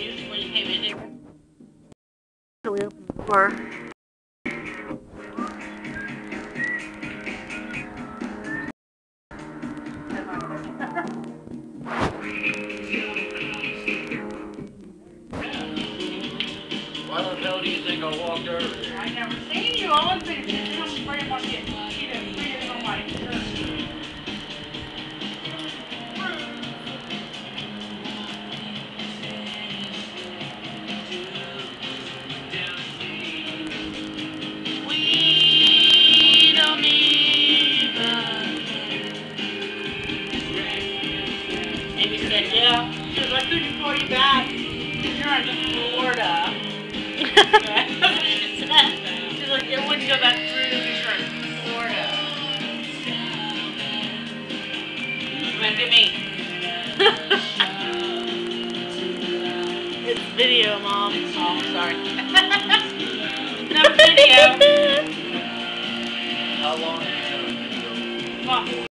shoes when you came in here? So we opened the door. Why the hell do you think I walked over there? I never seen you. I wasn't paying attention. I'm afraid I'm gonna get freaking on my shirt. We don't even. Amy said, yeah. She was like, I couldn't call you back. You're in Florida. That's what she said. She's like, yeah, when you go back through, you're in Florida. Look at me. It's video, Mom. Oh, sorry. No video. How long have you had a video? Come on.